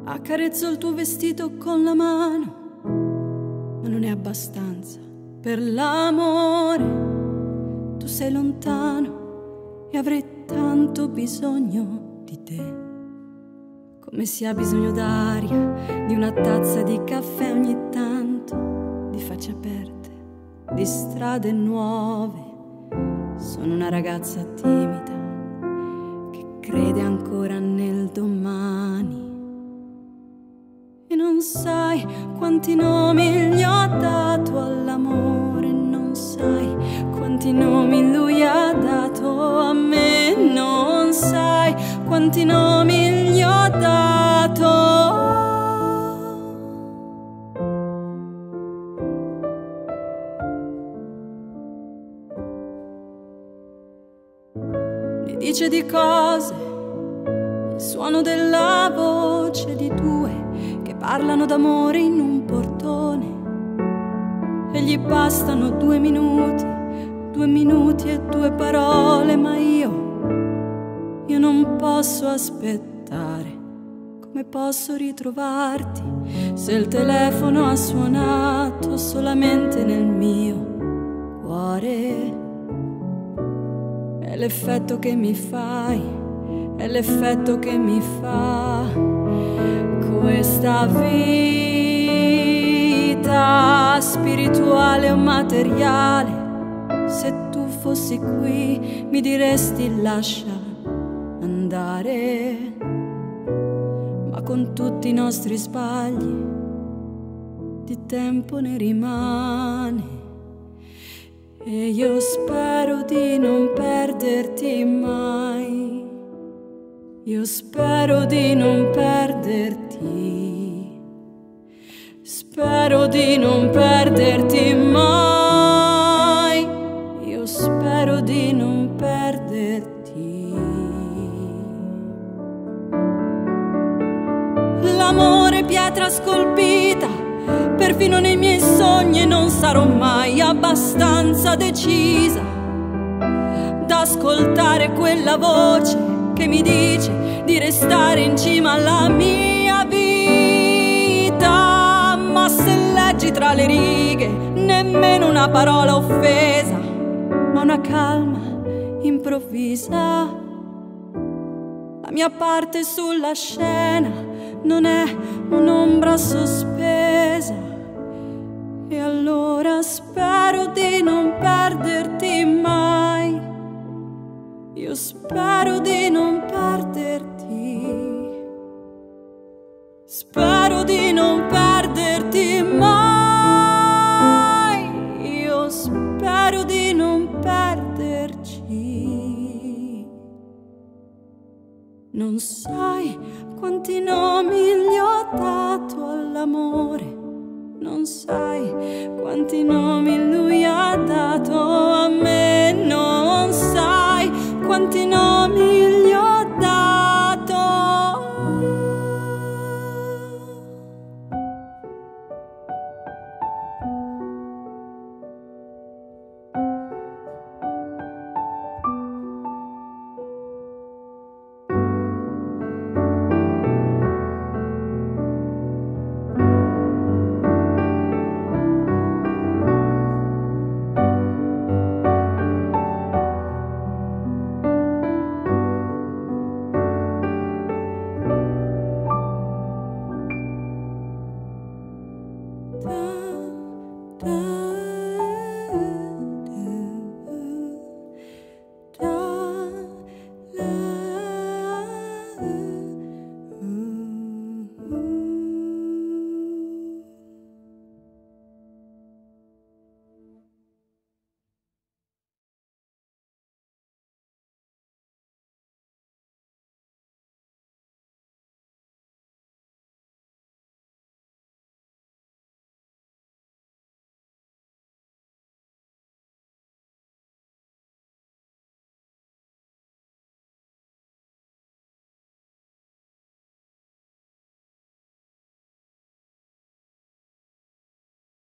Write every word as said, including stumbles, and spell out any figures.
Accarezzo il tuo vestito con la mano, ma non è abbastanza per l'amore. Tu sei lontano e avrei tanto bisogno di te, come si ha bisogno d'aria, di una tazza di caffè ogni tanto, di facce aperte, di strade nuove. Sono una ragazza timida che crede ancora nel domani. E non sai quanti nomi gli ho dato all'amore, non sai quanti nomi lui ha dato a me, non sai quanti nomi gli ho dato. Ne dice di cose, il suono della voce di due che parlano d'amore in un portone, e gli bastano due minuti, due minuti e due parole, ma io, io non posso aspettare. Come posso ritrovarti se il telefono ha suonato solamente nel mio cuore? È l'effetto che mi fai, è l'effetto che mi fa questa vita spirituale o materiale. Se tu fossi qui mi diresti lascia andare, ma con tutti i nostri sbagli di tempo ne rimane. E io spero di non perderti mai, io spero di non perderti, spero di non perderti mai, io spero di non perderti. L'amore pietra scolpita, perfino nei miei sogni non sarò mai abbastanza decisa da ascoltare quella voce che mi dice di restare in cima alla mia vita. Ma se leggi tra le righe nemmeno una parola offesa, ma una calma improvvisa. La mia parte sulla scena non è un'ombra sospesa, e allora spero di non perderti mai, io spero di non perderti, spero di non perderti mai, io spero di non perderci. Non sai quanti nomi gli ho dato all'amore, non sai quanti nomi lui ha dato a me, non sai quanti nomi